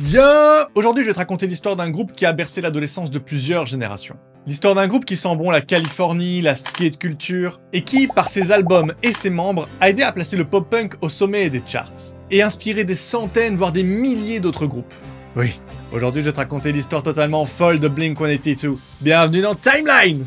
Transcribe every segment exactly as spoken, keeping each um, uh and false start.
Bien, aujourd'hui je vais te raconter l'histoire d'un groupe qui a bercé l'adolescence de plusieurs générations. L'histoire d'un groupe qui sent bon la Californie, la skate culture, et qui, par ses albums et ses membres, a aidé à placer le pop-punk au sommet des charts, et inspiré des centaines, voire des milliers d'autres groupes. Oui, aujourd'hui je vais te raconter l'histoire totalement folle de Blink cent quatre-vingt-deux. Bienvenue dans Timeline!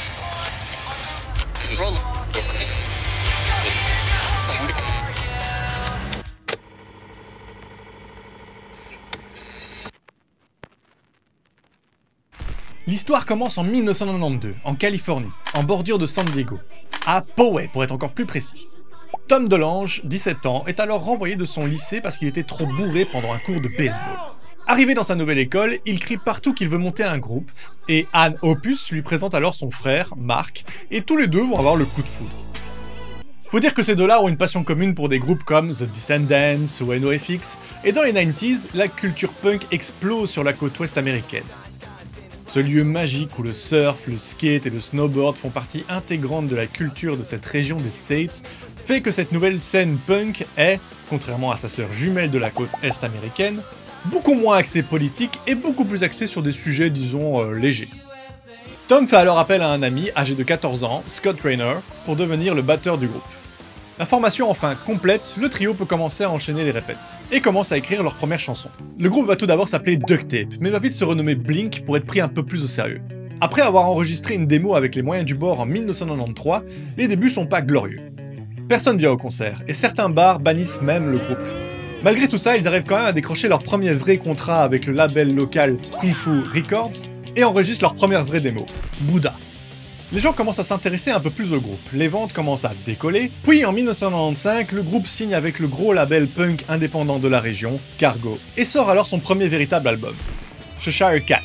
L'histoire commence en mille neuf cent quatre-vingt-douze, en Californie, en bordure de San Diego, à Poway pour être encore plus précis. Tom Delange, dix-sept ans, est alors renvoyé de son lycée parce qu'il était trop bourré pendant un cours de baseball. Arrivé dans sa nouvelle école, il crie partout qu'il veut monter un groupe, et Anne Opus lui présente alors son frère, Mark, et tous les deux vont avoir le coup de foudre. Faut dire que ces deux-là ont une passion commune pour des groupes comme The Descendants ou N O F X, et dans les quatre-vingt-dix, la culture punk explose sur la côte ouest américaine. Ce lieu magique où le surf, le skate et le snowboard font partie intégrante de la culture de cette région des States fait que cette nouvelle scène punk est, contrairement à sa sœur jumelle de la côte est américaine, beaucoup moins axée politique et beaucoup plus axée sur des sujets, disons, euh, légers. Tom fait alors appel à un ami âgé de quatorze ans, Scott Raynor, pour devenir le batteur du groupe. La formation enfin complète, le trio peut commencer à enchaîner les répètes, et commence à écrire leur première chanson. Le groupe va tout d'abord s'appeler Duct Tape, mais va vite se renommer Blink pour être pris un peu plus au sérieux. Après avoir enregistré une démo avec les moyens du bord en mille neuf cent quatre-vingt-treize, les débuts sont pas glorieux. Personne vient au concert, et certains bars bannissent même le groupe. Malgré tout ça, ils arrivent quand même à décrocher leur premier vrai contrat avec le label local Kung Fu Records, et enregistrent leur première vraie démo, Buddha. Les gens commencent à s'intéresser un peu plus au groupe, les ventes commencent à décoller, puis en mille neuf cent quatre-vingt-quinze, le groupe signe avec le gros label punk indépendant de la région, Cargo, et sort alors son premier véritable album, Cheshire Cat.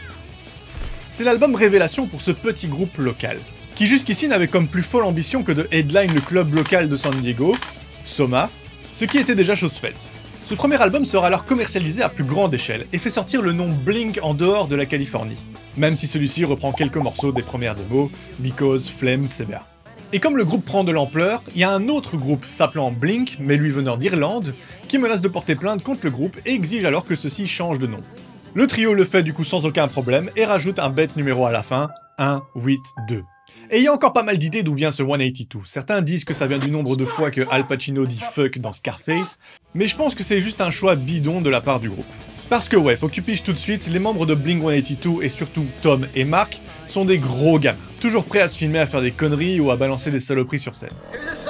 C'est l'album révélation pour ce petit groupe local, qui jusqu'ici n'avait comme plus folle ambition que de headline le club local de San Diego, Soma, ce qui était déjà chose faite. Ce premier album sera alors commercialisé à plus grande échelle et fait sortir le nom Blink en dehors de la Californie, même si celui-ci reprend quelques morceaux des premières démos, Because, Flame, et cetera. Et comme le groupe prend de l'ampleur, il y a un autre groupe s'appelant Blink, mais lui venant d'Irlande, qui menace de porter plainte contre le groupe et exige alors que ceux-ci changent de nom. Le trio le fait du coup sans aucun problème et rajoute un bête numéro à la fin, un, huit, deux. Et il y a encore pas mal d'idées d'où vient ce cent quatre-vingt-deux. Certains disent que ça vient du nombre de fois que Al Pacino dit fuck dans Scarface, mais je pense que c'est juste un choix bidon de la part du groupe. Parce que ouais, faut que tu piges tout de suite, les membres de Blink cent quatre-vingt-deux et surtout Tom et Mark sont des gros gamins, toujours prêts à se filmer à faire des conneries ou à balancer des saloperies sur scène.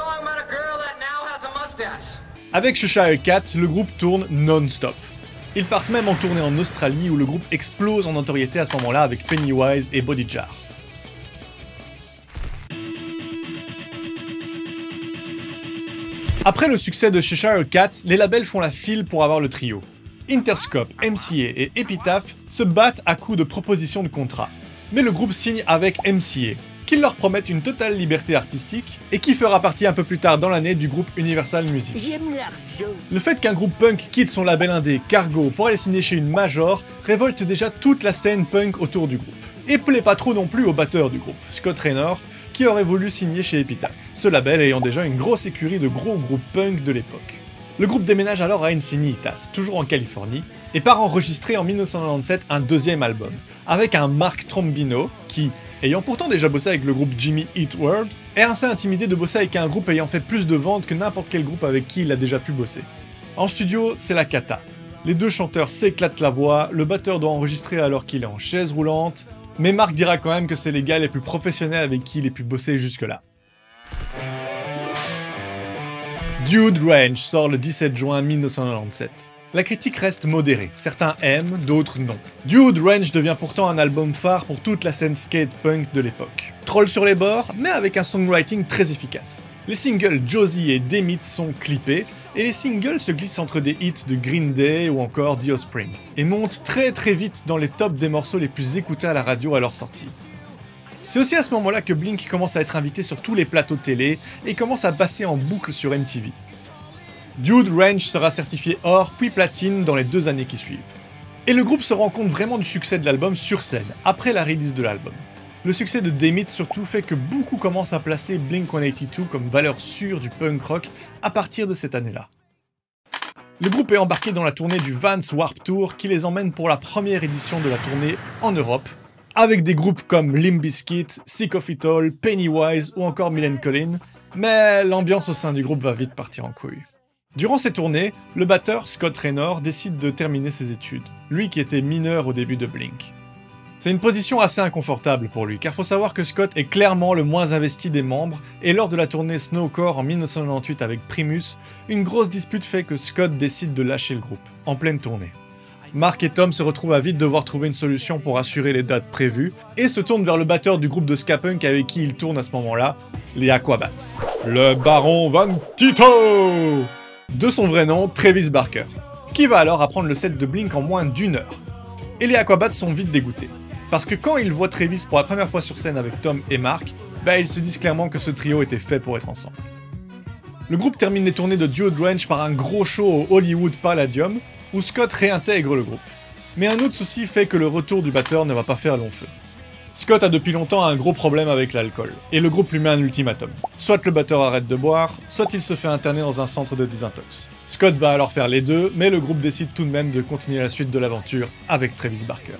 Avec Cheshire Cat, le groupe tourne non-stop. Ils partent même en tournée en Australie où le groupe explose en notoriété à ce moment-là avec Pennywise et Body Jar. Après le succès de Cheshire Cat, les labels font la file pour avoir le trio. Interscope, M C A et Epitaph se battent à coups de propositions de contrat. Mais le groupe signe avec M C A, qui leur promettent une totale liberté artistique, et qui fera partie un peu plus tard dans l'année du groupe Universal Music. Le fait qu'un groupe punk quitte son label indé Cargo pour aller signer chez une major révolte déjà toute la scène punk autour du groupe. Et plaît pas trop non plus au batteur du groupe, Scott Raynor, qui aurait voulu signer chez Epitaph, ce label ayant déjà une grosse écurie de gros groupes punk de l'époque. Le groupe déménage alors à Encinitas, toujours en Californie, et part enregistrer en mille neuf cent quatre-vingt-dix-sept un deuxième album, avec un Mark Trombino qui, ayant pourtant déjà bossé avec le groupe Jimmy Eat World, est assez intimidé de bosser avec un groupe ayant fait plus de ventes que n'importe quel groupe avec qui il a déjà pu bosser. En studio, c'est la cata. Les deux chanteurs s'éclatent la voix, le batteur doit enregistrer alors qu'il est en chaise roulante, mais Mark dira quand même que c'est les gars les plus professionnels avec qui il ait pu bosser jusque-là. Dude Ranch sort le dix-sept juin mille neuf cent quatre-vingt-dix-sept. La critique reste modérée, certains aiment, d'autres non. Dude Ranch devient pourtant un album phare pour toute la scène skate punk de l'époque. Troll sur les bords, mais avec un songwriting très efficace. Les singles Josie et Demit sont clippés, et les singles se glissent entre des hits de Green Day ou encore The Offspring, et montent très très vite dans les tops des morceaux les plus écoutés à la radio à leur sortie. C'est aussi à ce moment-là que Blink commence à être invité sur tous les plateaux télé et commence à passer en boucle sur M T V. Dude Ranch sera certifié or puis platine dans les deux années qui suivent. Et le groupe se rend compte vraiment du succès de l'album sur scène, après la release de l'album. Le succès de Demit surtout fait que beaucoup commencent à placer Blink cent quatre-vingt-deux comme valeur sûre du punk rock à partir de cette année-là. Le groupe est embarqué dans la tournée du Vans Warped Tour qui les emmène pour la première édition de la tournée en Europe, avec des groupes comme Limp Bizkit, Sick of It All, Pennywise ou encore Millencolin, mais l'ambiance au sein du groupe va vite partir en couille. Durant ces tournées, le batteur Scott Raynor décide de terminer ses études, lui qui était mineur au début de Blink. C'est une position assez inconfortable pour lui, car faut savoir que Scott est clairement le moins investi des membres, et lors de la tournée Snowcore en mille neuf cent quatre-vingt-dix avec Primus, une grosse dispute fait que Scott décide de lâcher le groupe, en pleine tournée. Mark et Tom se retrouvent à vite devoir trouver une solution pour assurer les dates prévues, et se tournent vers le batteur du groupe de ska punk avec qui ils tournent à ce moment-là, les Aquabats. Le Baron Van Tito! De son vrai nom, Travis Barker, qui va alors apprendre le set de Blink en moins d'une heure. Et les Aquabats sont vite dégoûtés. Parce que quand ils voient Travis pour la première fois sur scène avec Tom et Mark, bah ils se disent clairement que ce trio était fait pour être ensemble. Le groupe termine les tournées de Dude Ranch par un gros show au Hollywood Palladium, où Scott réintègre le groupe. Mais un autre souci fait que le retour du batteur ne va pas faire long feu. Scott a depuis longtemps un gros problème avec l'alcool, et le groupe lui met un ultimatum. Soit le batteur arrête de boire, soit il se fait interner dans un centre de désintox. Scott va alors faire les deux, mais le groupe décide tout de même de continuer la suite de l'aventure avec Travis Barker.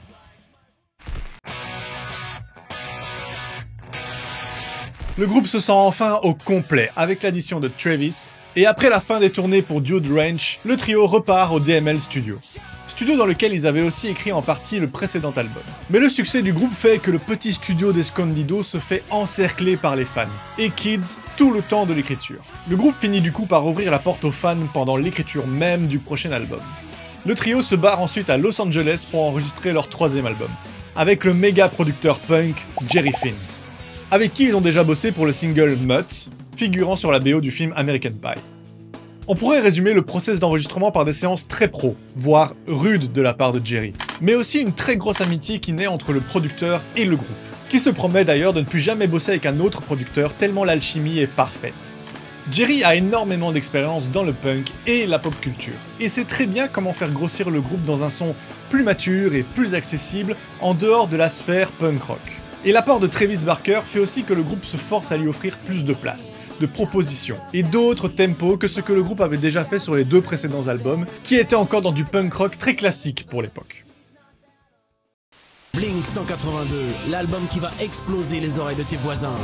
Le groupe se sent enfin au complet avec l'addition de Travis, et après la fin des tournées pour Dude Ranch, le trio repart au D M L Studio. Studio dans lequel ils avaient aussi écrit en partie le précédent album. Mais le succès du groupe fait que le petit studio d'Escondido se fait encercler par les fans, et Kids tout le temps de l'écriture. Le groupe finit du coup par ouvrir la porte aux fans pendant l'écriture même du prochain album. Le trio se barre ensuite à Los Angeles pour enregistrer leur troisième album, avec le méga producteur punk Jerry Finn, avec qui ils ont déjà bossé pour le single Mutt, figurant sur la B O du film American Pie. On pourrait résumer le process d'enregistrement par des séances très pro, voire rudes de la part de Jerry, mais aussi une très grosse amitié qui naît entre le producteur et le groupe, qui se promet d'ailleurs de ne plus jamais bosser avec un autre producteur tellement l'alchimie est parfaite. Jerry a énormément d'expérience dans le punk et la pop culture, et sait très bien comment faire grossir le groupe dans un son plus mature et plus accessible en dehors de la sphère punk rock. Et l'apport de Travis Barker fait aussi que le groupe se force à lui offrir plus de place, de propositions et d'autres tempos que ce que le groupe avait déjà fait sur les deux précédents albums, qui étaient encore dans du punk rock très classique pour l'époque. Blink cent quatre-vingt-deux, l'album qui va exploser les oreilles de tes voisins.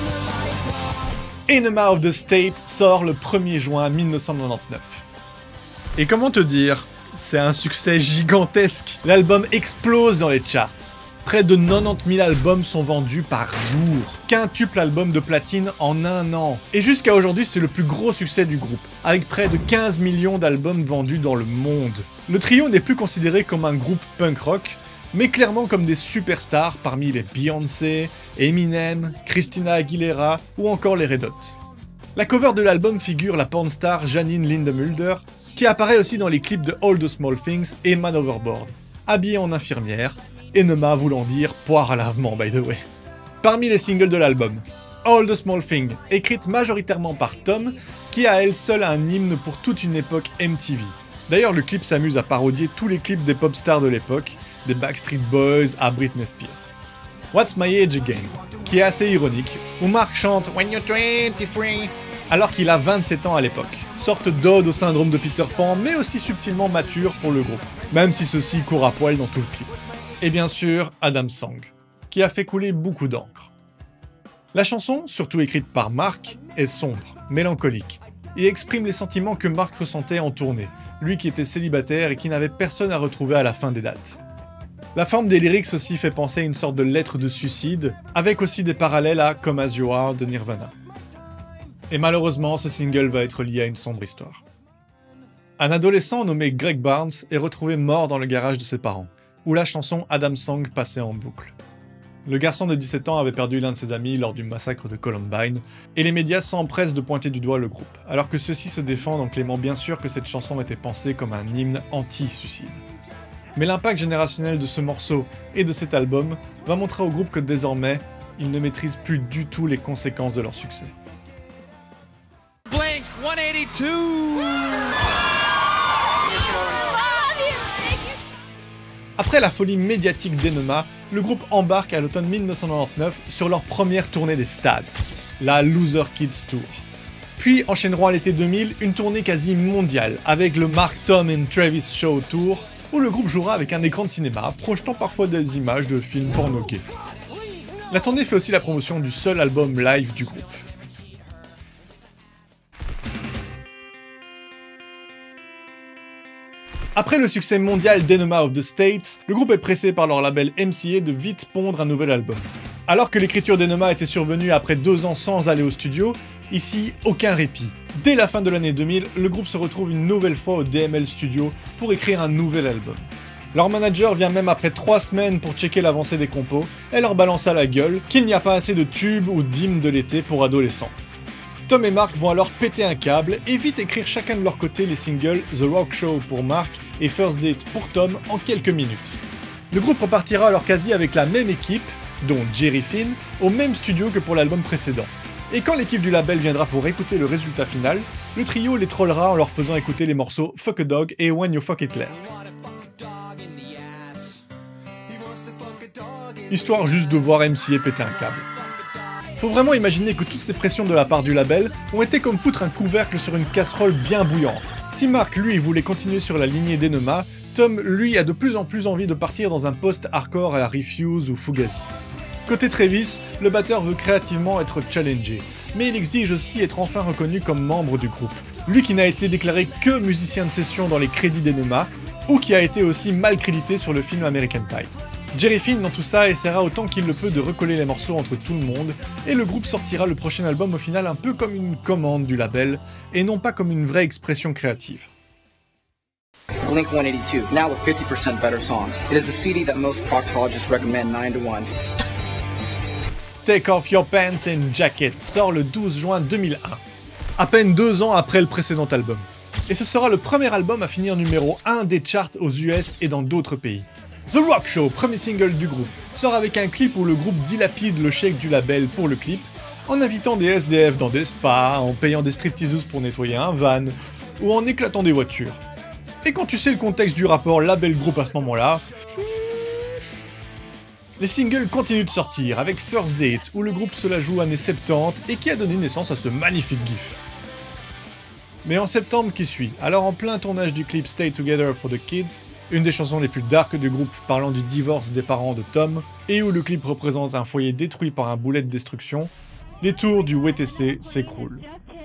Enema of the State sort le premier juin mille neuf cent quatre-vingt-dix-neuf. Et comment te dire, c'est un succès gigantesque. L'album explose dans les charts. Près de quatre-vingt-dix mille albums sont vendus par jour. Quintuple album de platine en un an. Et jusqu'à aujourd'hui, c'est le plus gros succès du groupe, avec près de quinze millions d'albums vendus dans le monde. Le trio n'est plus considéré comme un groupe punk rock, mais clairement comme des superstars parmi les Beyoncé, Eminem, Christina Aguilera ou encore les Red Hot. La cover de l'album figure la pornstar Janine Lindemulder, qui apparaît aussi dans les clips de All the Small Things et Man Overboard, habillée en infirmière, Enema voulant dire poire à lavement by the way. Parmi les singles de l'album, All the Small Things, écrite majoritairement par Tom, qui a à elle seule un hymne pour toute une époque M T V. D'ailleurs le clip s'amuse à parodier tous les clips des pop stars de l'époque, des Backstreet Boys à Britney Spears. What's My Age Again, qui est assez ironique, où Mark chante When you're twenty-three, alors qu'il a vingt-sept ans à l'époque. Sorte d'ode au syndrome de Peter Pan, mais aussi subtilement mature pour le groupe, même si ceux-ci courent à poil dans tout le clip. Et bien sûr, Adam Song, qui a fait couler beaucoup d'encre. La chanson, surtout écrite par Mark, est sombre, mélancolique, et exprime les sentiments que Mark ressentait en tournée, lui qui était célibataire et qui n'avait personne à retrouver à la fin des dates. La forme des lyrics aussi fait penser à une sorte de lettre de suicide, avec aussi des parallèles à Come As You Are de Nirvana. Et malheureusement, ce single va être lié à une sombre histoire. Un adolescent nommé Greg Barnes est retrouvé mort dans le garage de ses parents, où la chanson Adam Song passait en boucle. Le garçon de dix-sept ans avait perdu l'un de ses amis lors du massacre de Columbine, et les médias s'empressent de pointer du doigt le groupe, alors que ceux-ci se défendent en clémant bien sûr que cette chanson était pensée comme un hymne anti-suicide. Mais l'impact générationnel de ce morceau et de cet album va montrer au groupe que désormais, ils ne maîtrisent plus du tout les conséquences de leur succès. Blink one eighty-two. Après la folie médiatique d'Enema, le groupe embarque à l'automne mille neuf cent quatre-vingt-dix-neuf sur leur première tournée des stades, la Loser Kids Tour. Puis enchaîneront à l'été deux mille une tournée quasi mondiale avec le Mark, Tom and Travis Show Tour, où le groupe jouera avec un écran de cinéma, projetant parfois des images de films porno gays. La tournée fait aussi la promotion du seul album live du groupe. Après le succès mondial d'Enema of the States, le groupe est pressé par leur label M C A de vite pondre un nouvel album. Alors que l'écriture d'Enema était survenue après deux ans sans aller au studio, ici, aucun répit. Dès la fin de l'année deux mille, le groupe se retrouve une nouvelle fois au D M L Studio pour écrire un nouvel album. Leur manager vient même après trois semaines pour checker l'avancée des compos et leur balance à la gueule qu'il n'y a pas assez de tubes ou d'hymnes de l'été pour adolescents. Tom et Mark vont alors péter un câble et vite écrire chacun de leur côté les singles The Rock Show pour Mark et First Date pour Tom en quelques minutes. Le groupe repartira alors quasi avec la même équipe, dont Jerry Finn, au même studio que pour l'album précédent. Et quand l'équipe du label viendra pour écouter le résultat final, le trio les trollera en leur faisant écouter les morceaux Fuck a Dog et When You Fuck It Claire. Histoire juste de voir M C A péter un câble. Faut vraiment imaginer que toutes ces pressions de la part du label ont été comme foutre un couvercle sur une casserole bien bouillante. Si Mark, lui, voulait continuer sur la lignée d'Enema, Tom, lui, a de plus en plus envie de partir dans un post-hardcore à la Refuse ou Fugazi. Côté Travis, le batteur veut créativement être challengé, mais il exige aussi être enfin reconnu comme membre du groupe. Lui qui n'a été déclaré que musicien de session dans les crédits d'Enema, ou qui a été aussi mal crédité sur le film American Pie. Jerry Finn dans tout ça essaiera autant qu'il le peut de recoller les morceaux entre tout le monde, et le groupe sortira le prochain album au final un peu comme une commande du label, et non pas comme une vraie expression créative. Blink one eighty-two, now with fifty percent better songs. It is a C D that most proctologists recommend nine to one. Take Off Your Pants and Jacket sort le douze juin deux mille un, à peine deux ans après le précédent album. Et ce sera le premier album à finir numéro un des charts aux U S et dans d'autres pays. The Rock Show, premier single du groupe, sort avec un clip où le groupe dilapide le chèque du label pour le clip, en invitant des S D F dans des spas, en payant des stripteaseuses pour nettoyer un van, ou en éclatant des voitures. Et quand tu sais le contexte du rapport label-groupe à ce moment-là, les singles continuent de sortir, avec First Date, où le groupe se la joue années soixante-dix et qui a donné naissance à ce magnifique gif. Mais en septembre qui suit, alors en plein tournage du clip Stay Together for the Kids, une des chansons les plus dark du groupe parlant du divorce des parents de Tom, et où le clip représente un foyer détruit par un boulet de destruction, les tours du W T C s'écroulent.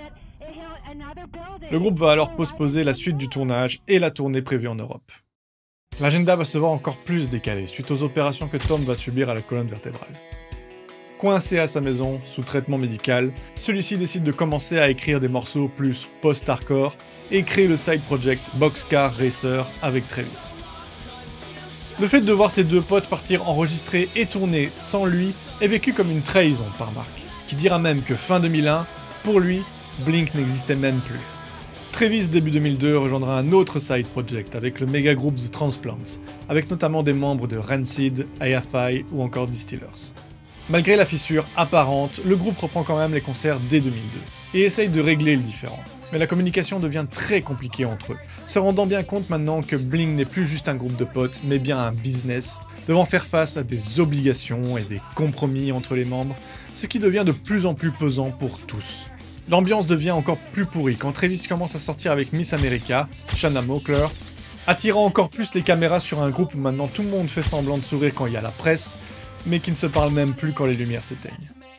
Le groupe va alors postposer la suite du tournage et la tournée prévue en Europe. L'agenda va se voir encore plus décalé suite aux opérations que Tom va subir à la colonne vertébrale. Coincé à sa maison, sous traitement médical, celui-ci décide de commencer à écrire des morceaux plus post-hardcore et crée le side project Boxcar Racer avec Travis. Le fait de voir ses deux potes partir enregistrer et tourner sans lui est vécu comme une trahison par Mark, qui dira même que fin deux mille un, pour lui, Blink n'existait même plus. Travis, début deux mille deux, rejoindra un autre side project avec le méga groupe The Transplants, avec notamment des membres de Rancid, A F I ou encore Distillers. Malgré la fissure apparente, le groupe reprend quand même les concerts dès deux mille deux, et essaye de régler le différend. Mais la communication devient très compliquée entre eux, se rendant bien compte maintenant que Blink n'est plus juste un groupe de potes, mais bien un business, devant faire face à des obligations et des compromis entre les membres, ce qui devient de plus en plus pesant pour tous. L'ambiance devient encore plus pourrie quand Travis commence à sortir avec Miss America, Shanna Moakler, attirant encore plus les caméras sur un groupe où maintenant tout le monde fait semblant de sourire quand il y a la presse, mais qui ne se parle même plus quand les lumières s'éteignent.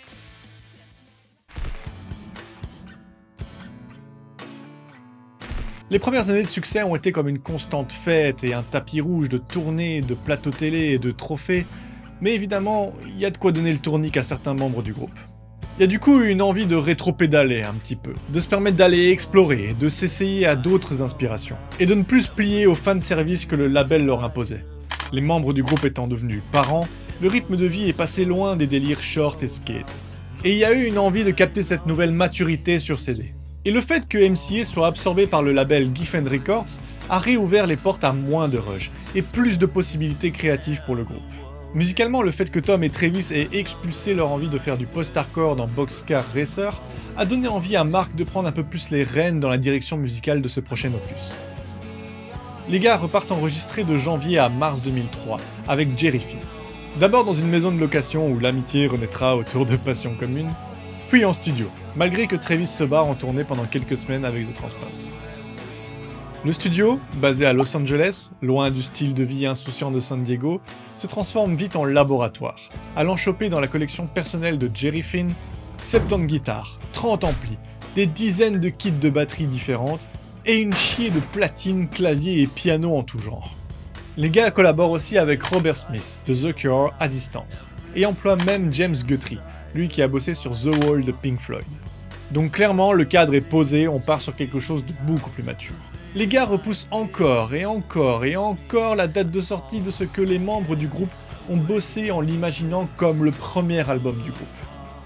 Les premières années de succès ont été comme une constante fête et un tapis rouge de tournées, de plateaux télé et de trophées, mais évidemment, il y a de quoi donner le tournique à certains membres du groupe. Il y a du coup une envie de rétro-pédaler un petit peu, de se permettre d'aller explorer, de s'essayer à d'autres inspirations, et de ne plus se plier aux fanservice que le label leur imposait. Les membres du groupe étant devenus parents, le rythme de vie est passé loin des délires short et skate. Et il y a eu une envie de capter cette nouvelle maturité sur C D. Et le fait que M C A soit absorbé par le label Geffen Records a réouvert les portes à moins de rush, et plus de possibilités créatives pour le groupe. Musicalement, le fait que Tom et Travis aient expulsé leur envie de faire du post-hardcore dans Boxcar Racer a donné envie à Mark de prendre un peu plus les rênes dans la direction musicale de ce prochain opus. Les gars repartent enregistrer de janvier à mars deux mille trois, avec Jerry Finn. D'abord dans une maison de location où l'amitié renaîtra autour de passions communes, puis en studio, malgré que Travis se barre en tournée pendant quelques semaines avec The Transplants. Le studio, basé à Los Angeles, loin du style de vie insouciant de San Diego, se transforme vite en laboratoire, allant choper dans la collection personnelle de Jerry Finn soixante-dix guitares, trente amplis, des dizaines de kits de batteries différentes et une chier de platines, claviers et pianos en tout genre. Les gars collaborent aussi avec Robert Smith de The Cure à distance, et emploient même James Guthrie, lui qui a bossé sur The Wall de Pink Floyd. Donc clairement, le cadre est posé, on part sur quelque chose de beaucoup plus mature. Les gars repoussent encore et encore et encore la date de sortie de ce que les membres du groupe ont bossé en l'imaginant comme le premier album du groupe.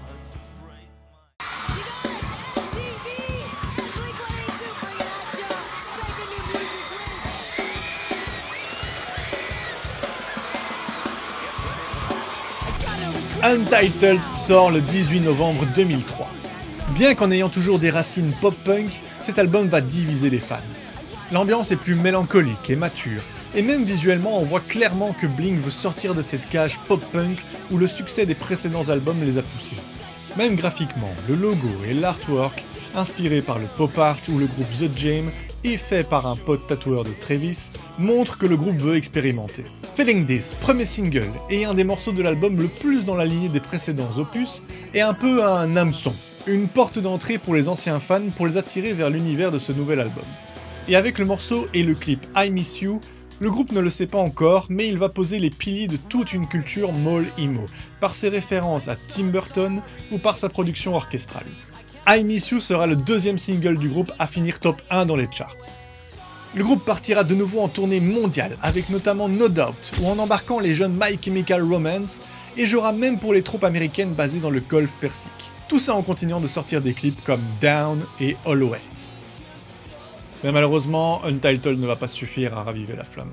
Untitled sort le dix-huit novembre deux mille trois. Bien qu'en ayant toujours des racines pop-punk, cet album va diviser les fans. L'ambiance est plus mélancolique et mature, et même visuellement on voit clairement que Blink veut sortir de cette cage pop-punk où le succès des précédents albums les a poussés. Même graphiquement, le logo et l'artwork, inspirés par le pop art ou le groupe The Jam, et fait par un pote tatoueur de Travis, montrent que le groupe veut expérimenter. Feeling This, premier single, et un des morceaux de l'album le plus dans la lignée des précédents opus, est un peu un hameçon, une porte d'entrée pour les anciens fans pour les attirer vers l'univers de ce nouvel album. Et avec le morceau et le clip I Miss You, le groupe ne le sait pas encore, mais il va poser les piliers de toute une culture mall emo, par ses références à Tim Burton ou par sa production orchestrale. I Miss You sera le deuxième single du groupe à finir top un dans les charts. Le groupe partira de nouveau en tournée mondiale, avec notamment No Doubt, ou en embarquant les jeunes My Chemical Romance, et jouera même pour les troupes américaines basées dans le Golfe Persique. Tout ça en continuant de sortir des clips comme Down et Always. Mais malheureusement, Untitled ne va pas suffire à raviver la flamme.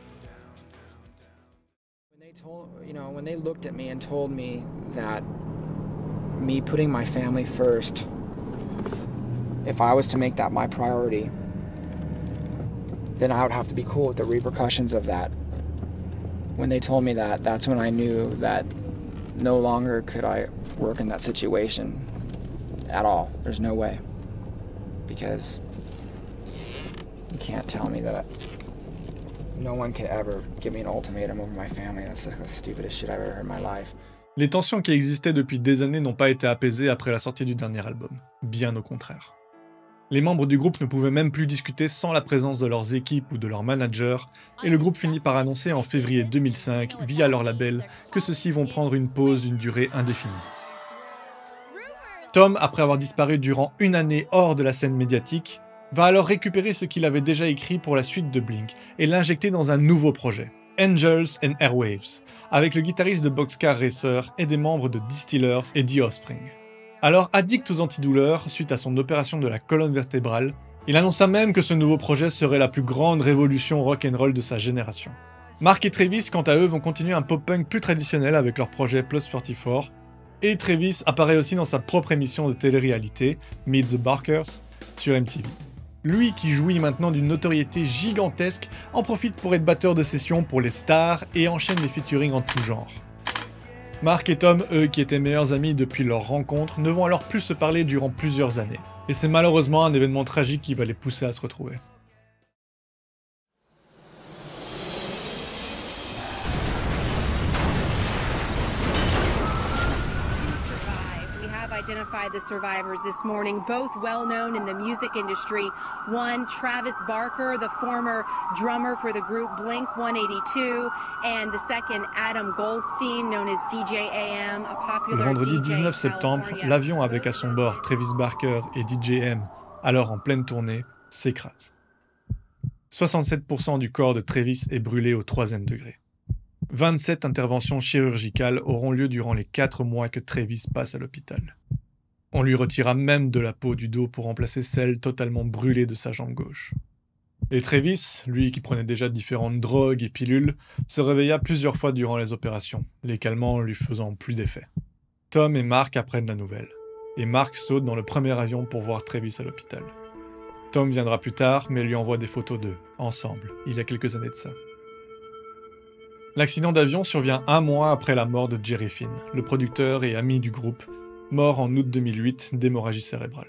When they told, you know, when they looked at me and told me that me putting my family first, if I was to make that my priority, then I would have to be cool with the repercussions of that. When they told me that, that's when I knew that no longer could I work in that situation at all. There's no way. Because you can't tell me that no one could ever give me an ultimatum over my family. That's like the stupidest shit I've ever heard in my life. Les tensions qui existaient depuis des années n'ont pas été apaisées après la sortie du dernier album. Bien au contraire. Les membres du groupe ne pouvaient même plus discuter sans la présence de leurs équipes ou de leurs managers, et le groupe finit par annoncer en février deux mille cinq, via leur label, que ceux-ci vont prendre une pause d'une durée indéfinie. Tom, après avoir disparu durant une année hors de la scène médiatique, va alors récupérer ce qu'il avait déjà écrit pour la suite de Blink et l'injecter dans un nouveau projet, Angels and Airwaves, avec le guitariste de Boxcar Racer et des membres de Distillers et The Offspring. Alors addict aux antidouleurs suite à son opération de la colonne vertébrale, il annonça même que ce nouveau projet serait la plus grande révolution rock'n'roll de sa génération. Mark et Travis, quant à eux, vont continuer un pop-punk plus traditionnel avec leur projet Plus quarante-quatre, et Travis apparaît aussi dans sa propre émission de télé-réalité, Meet the Barkers, sur M T V. Lui qui jouit maintenant d'une notoriété gigantesque, en profite pour être batteur de session pour les stars et enchaîne les featuring en tout genre. Mark et Tom, eux qui étaient meilleurs amis depuis leur rencontre, ne vont alors plus se parler durant plusieurs années. Et c'est malheureusement un événement tragique qui va les pousser à se retrouver. Identified the survivors this morning, both well known in the music industry. One, Travis Barker, the former drummer for the group Blink one eighty-two, and the second, Adam Goldstein, known as D J A M, a popular Le vendredi D J dix-neuf septembre, California. l'avion avec à son bord Travis Barker et D J M, alors en pleine tournée, s'écrase. soixante-sept pour cent du corps de Travis est brûlé au troisième degré. vingt-sept interventions chirurgicales auront lieu durant les quatre mois que Travis passe à l'hôpital. On lui retira même de la peau du dos pour remplacer celle totalement brûlée de sa jambe gauche. Et Travis, lui qui prenait déjà différentes drogues et pilules, se réveilla plusieurs fois durant les opérations, les calmants lui faisant plus d'effet. Tom et Mark apprennent la nouvelle, et Mark saute dans le premier avion pour voir Travis à l'hôpital. Tom viendra plus tard, mais lui envoie des photos d'eux, ensemble, il y a quelques années de ça. L'accident d'avion survient un mois après la mort de Jerry Finn, le producteur et ami du groupe, mort en août deux mille huit d'hémorragie cérébrale.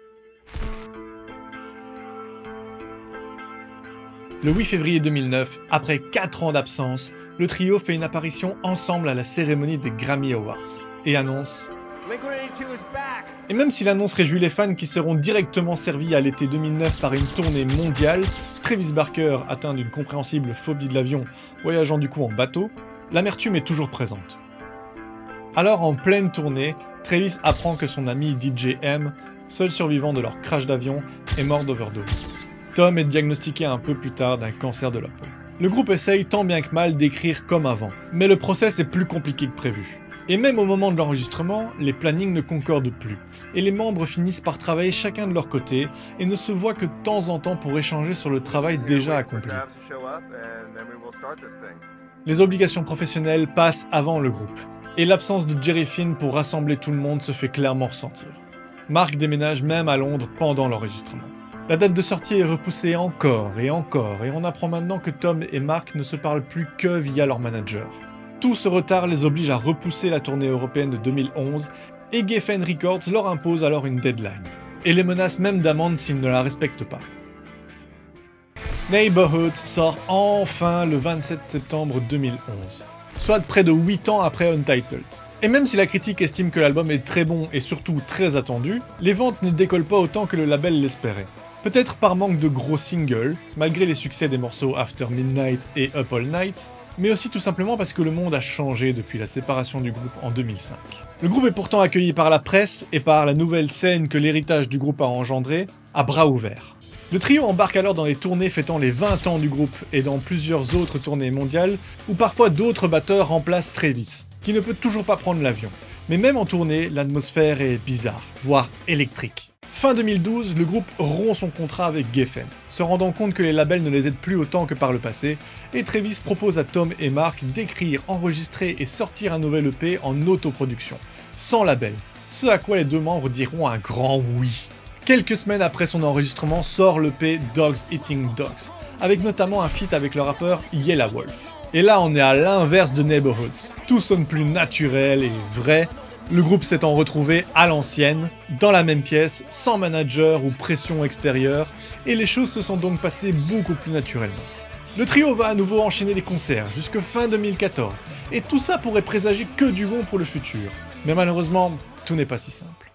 Le huit février deux mille neuf, après quatre ans d'absence, le trio fait une apparition ensemble à la cérémonie des Grammy Awards et annonce... Et même si l'annonce réjouit les fans qui seront directement servis à l'été deux mille neuf par une tournée mondiale, Travis Barker, atteint d'une compréhensible phobie de l'avion, voyageant du coup en bateau, l'amertume est toujours présente. Alors en pleine tournée, Travis apprend que son ami D J M, seul survivant de leur crash d'avion, est mort d'overdose. Tom est diagnostiqué un peu plus tard d'un cancer de la peau. Le groupe essaye tant bien que mal d'écrire comme avant, mais le process est plus compliqué que prévu. Et même au moment de l'enregistrement, les plannings ne concordent plus, et les membres finissent par travailler chacun de leur côté et ne se voient que de temps en temps pour échanger sur le travail déjà accompli. Les obligations professionnelles passent avant le groupe, et l'absence de Jerry Finn pour rassembler tout le monde se fait clairement ressentir. Mark déménage même à Londres pendant l'enregistrement. La date de sortie est repoussée encore et encore, et on apprend maintenant que Tom et Mark ne se parlent plus que via leur manager. Tout ce retard les oblige à repousser la tournée européenne de deux mille onze, et Geffen Records leur impose alors une deadline, et les menace même d'amende s'ils ne la respectent pas. Neighborhoods sort enfin le vingt-sept septembre deux mille onze, soit près de huit ans après Untitled. Et même si la critique estime que l'album est très bon et surtout très attendu, les ventes ne décollent pas autant que le label l'espérait. Peut-être par manque de gros singles, malgré les succès des morceaux After Midnight et Up All Night, mais aussi tout simplement parce que le monde a changé depuis la séparation du groupe en deux mille cinq. Le groupe est pourtant accueilli par la presse et par la nouvelle scène que l'héritage du groupe a engendré, à bras ouverts. Le trio embarque alors dans les tournées fêtant les vingt ans du groupe et dans plusieurs autres tournées mondiales où parfois d'autres batteurs remplacent Travis, qui ne peut toujours pas prendre l'avion. Mais même en tournée, l'atmosphère est bizarre, voire électrique. Fin deux mille douze, le groupe rompt son contrat avec Geffen, se rendant compte que les labels ne les aident plus autant que par le passé, et Travis propose à Tom et Mark d'écrire, enregistrer et sortir un nouvel E P en autoproduction, sans label, ce à quoi les deux membres diront un grand oui. Quelques semaines après son enregistrement sort l'E P Dogs Eating Dogs, avec notamment un feat avec le rappeur Yelawolf. Et là on est à l'inverse de Neighborhoods, tout sonne plus naturel et vrai. Le groupe s'étant retrouvé à l'ancienne, dans la même pièce, sans manager ou pression extérieure, et les choses se sont donc passées beaucoup plus naturellement. Le trio va à nouveau enchaîner les concerts jusque fin deux mille quatorze, et tout ça pourrait présager que du bon pour le futur. Mais malheureusement, tout n'est pas si simple.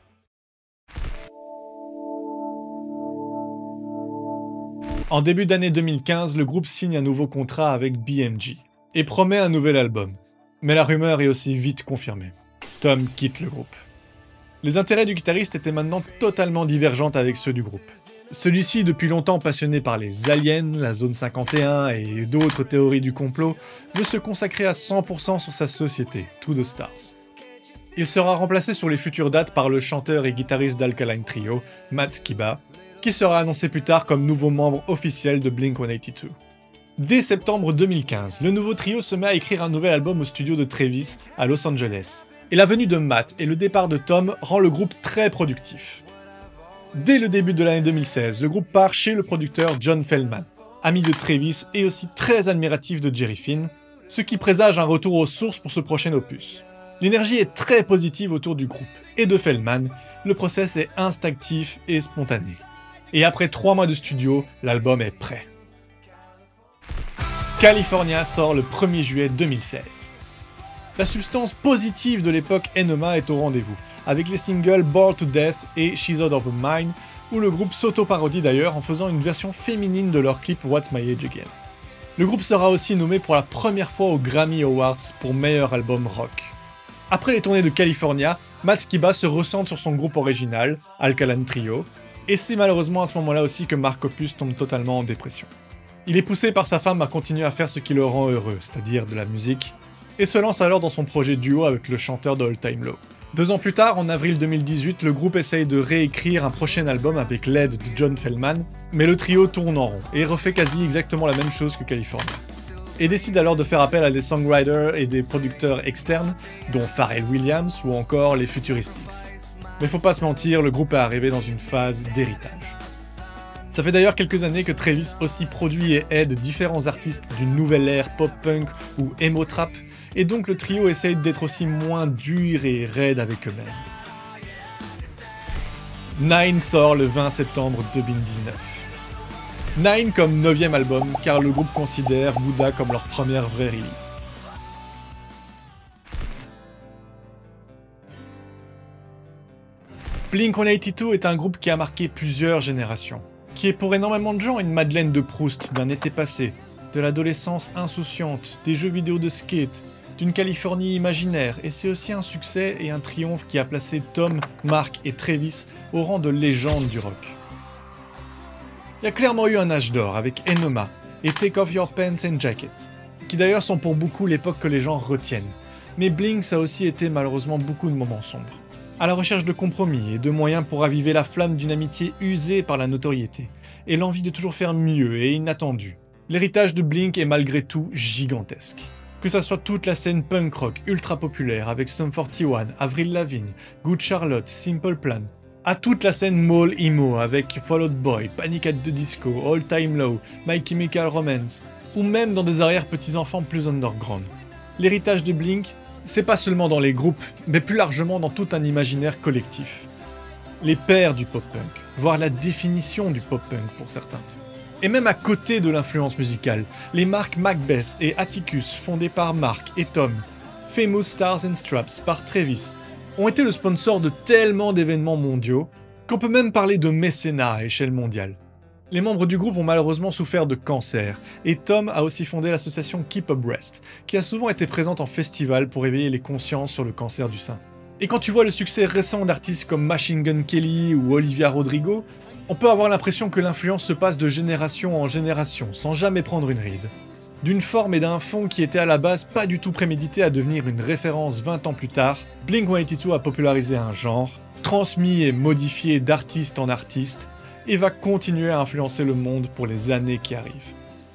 En début d'année deux mille quinze, le groupe signe un nouveau contrat avec B M G, et promet un nouvel album. Mais la rumeur est aussi vite confirmée. Tom quitte le groupe. Les intérêts du guitariste étaient maintenant totalement divergents avec ceux du groupe. Celui-ci, depuis longtemps passionné par les aliens, la zone cinquante et un et d'autres théories du complot, veut se consacrer à cent pour cent sur sa société, To The Stars. Il sera remplacé sur les futures dates par le chanteur et guitariste d'Alkaline Trio, Matt Skiba, qui sera annoncé plus tard comme nouveau membre officiel de Blink cent quatre-vingt-deux. Dès septembre deux mille quinze, le nouveau trio se met à écrire un nouvel album au studio de Travis, à Los Angeles. Et la venue de Matt et le départ de Tom rend le groupe très productif. Dès le début de l'année deux mille seize, le groupe part chez le producteur John Feldmann, ami de Travis et aussi très admiratif de Jerry Finn, ce qui présage un retour aux sources pour ce prochain opus. L'énergie est très positive autour du groupe, et de Feldmann, le process est instinctif et spontané. Et après trois mois de studio, l'album est prêt. California sort le premier juillet deux mille seize. La substance positive de l'époque Enema est au rendez-vous, avec les singles Bored to Death et She's Out of Her Mind, où le groupe s'auto-parodie d'ailleurs en faisant une version féminine de leur clip What's My Age Again. Le groupe sera aussi nommé pour la première fois aux Grammy Awards pour meilleur album rock. Après les tournées de California, Matt Skiba se ressent sur son groupe original, Alkaline Trio, et c'est malheureusement à ce moment-là aussi que Mark Hoppus tombe totalement en dépression. Il est poussé par sa femme à continuer à faire ce qui le rend heureux, c'est-à-dire de la musique, et se lance alors dans son projet duo avec le chanteur de All Time Low. Deux ans plus tard, en avril deux mille dix-huit, le groupe essaye de réécrire un prochain album avec l'aide de John Feldmann, mais le trio tourne en rond, et refait quasi exactement la même chose que California. Et décide alors de faire appel à des songwriters et des producteurs externes, dont Pharrell Williams ou encore les Futuristics. Mais faut pas se mentir, le groupe est arrivé dans une phase d'héritage. Ça fait d'ailleurs quelques années que Travis aussi produit et aide différents artistes d'une nouvelle ère pop-punk ou emo-trap, et donc le trio essaye d'être aussi moins dur et raide avec eux-mêmes. Nine sort le vingt septembre deux mille dix-neuf. Nine comme neuvième album, car le groupe considère Buddha comme leur première vraie release. Blink cent quatre-vingt-douze est un groupe qui a marqué plusieurs générations, qui est pour énormément de gens une Madeleine de Proust d'un été passé, de l'adolescence insouciante, des jeux vidéo de skate, d'une Californie imaginaire, et c'est aussi un succès et un triomphe qui a placé Tom, Mark et Travis au rang de légende du rock. Il y a clairement eu un âge d'or avec Enema et Take Off Your Pants and Jacket, qui d'ailleurs sont pour beaucoup l'époque que les gens retiennent. Mais Blink, ça a aussi été malheureusement beaucoup de moments sombres. À la recherche de compromis et de moyens pour raviver la flamme d'une amitié usée par la notoriété, et l'envie de toujours faire mieux et inattendu. L'héritage de Blink est malgré tout gigantesque. Que ça soit toute la scène punk rock ultra populaire avec Sum quarante et un, Avril Lavigne, Good Charlotte, Simple Plan, à toute la scène mall emo avec Fall Out Boy, Panic at the Disco, All Time Low, My Chemical Romance, ou même dans des arrières petits-enfants plus underground. L'héritage de Blink, c'est pas seulement dans les groupes, mais plus largement dans tout un imaginaire collectif. Les pères du pop-punk, voire la définition du pop-punk pour certains. Et même à côté de l'influence musicale, les marques Macbeth et Atticus, fondées par Mark et Tom, Famous Stars and Straps par Travis, ont été le sponsor de tellement d'événements mondiaux qu'on peut même parler de mécénat à échelle mondiale. Les membres du groupe ont malheureusement souffert de cancer, et Tom a aussi fondé l'association Keep Up Breast, qui a souvent été présente en festival pour éveiller les consciences sur le cancer du sein. Et quand tu vois le succès récent d'artistes comme Machine Gun Kelly ou Olivia Rodrigo, on peut avoir l'impression que l'influence se passe de génération en génération, sans jamais prendre une ride. D'une forme et d'un fond qui était à la base pas du tout prémédité à devenir une référence vingt ans plus tard, Blink cent quatre-vingt-douze a popularisé un genre, transmis et modifié d'artiste en artiste, et va continuer à influencer le monde pour les années qui arrivent.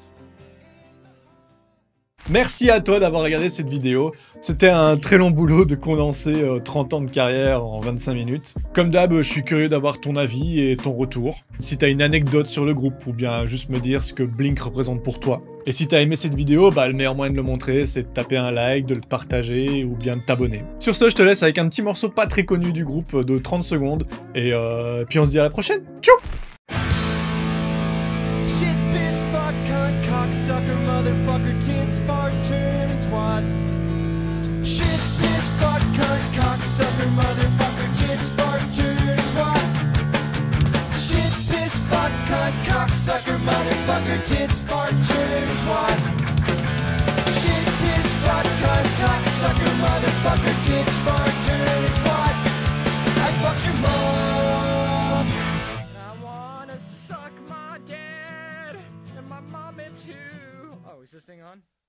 Merci à toi d'avoir regardé cette vidéo. C'était un très long boulot de condenser euh, trente ans de carrière en vingt-cinq minutes. Comme d'hab, je suis curieux d'avoir ton avis et ton retour. Si t'as une anecdote sur le groupe ou bien juste me dire ce que Blink représente pour toi. Et si t'as aimé cette vidéo, bah le meilleur moyen de le montrer, c'est de taper un like, de le partager ou bien de t'abonner. Sur ce, je te laisse avec un petit morceau pas très connu du groupe de trente secondes. Et euh, puis on se dit à la prochaine. Tchou! Sucker, motherfucker, tits, fart, turn, twat. Shit, piss, fuck, cunt, cocksucker, motherfucker, tits, fart, turn, twat. Shit, piss, fuck, cunt, cocksucker, motherfucker, tits, fart, turn, twat. Shit, piss, fuck, cunt, cocksucker, motherfucker, tits, fart, turn, twat. I fucked your mom. I wanna suck my dad and my mommy too. Oh, is this thing on?